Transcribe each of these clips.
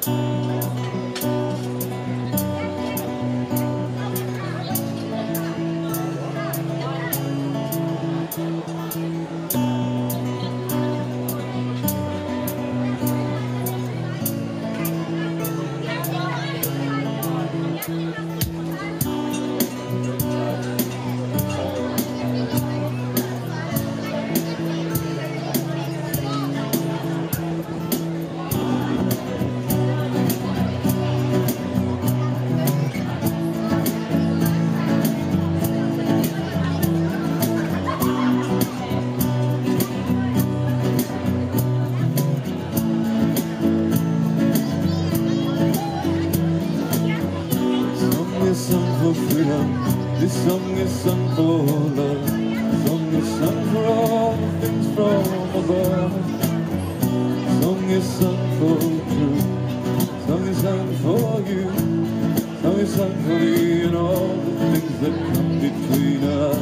This song is sung for love. This song is sung for all the things from above. This song is sung for truth. This song is sung for you. This song is sung for me and all the things that come between us.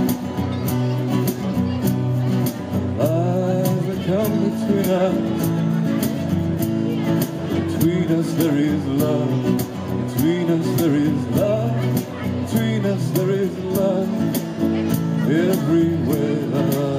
Lives that come between us. Between us there is love. Between us there is love. Between us there is love everywhere.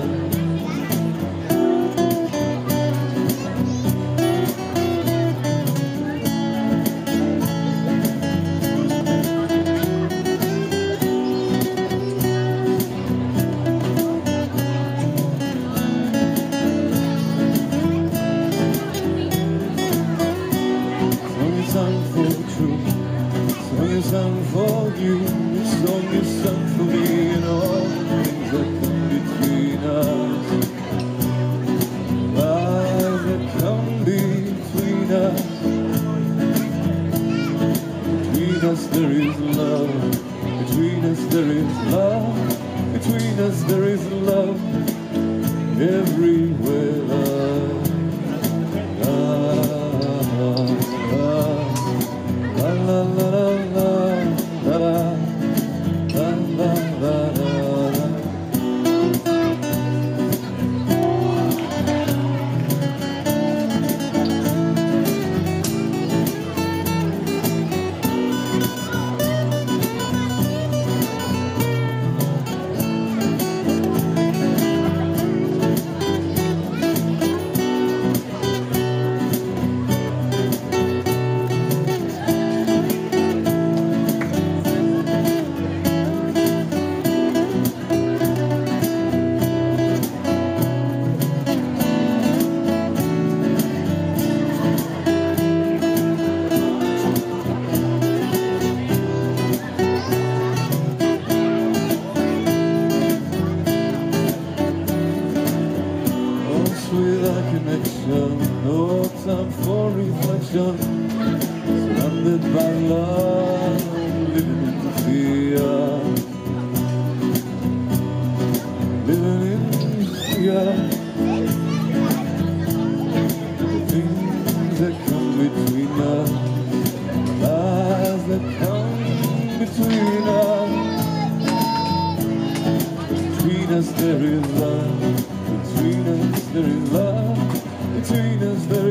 Song is sung for truth. Song is sung for you. This song is sung for me and all the things that come between us. Lives that come between us. Between us there is love. Between us there is love. Between us there is love everywhere. La la la la la la la la la la la. Without connection, no time for reflection. Surrounded by love, living in fear. Living in fear. The things that come between us, lies that come between us. Between us there is love. Between us there is love. Between us there